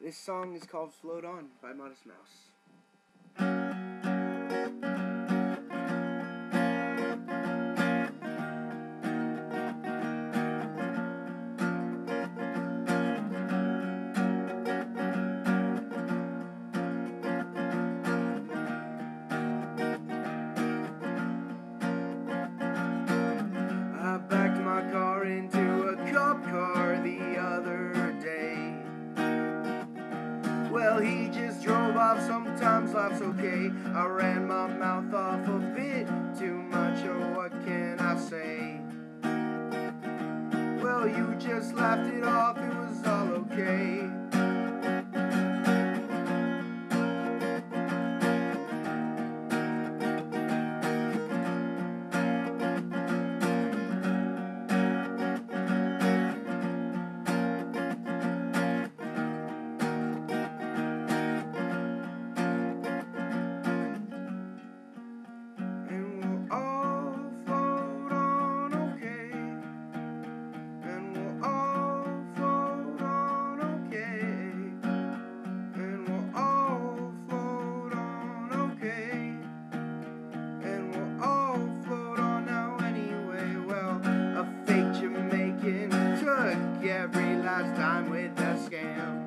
This song is called Float On by Modest Mouse. I backed my car into a cop car the other day. Well, he just drove off, sometimes life's okay. I ran my mouth off a bit too much, oh what can I say? Well, you just laughed it off, it was all okay. Every last time with that scam.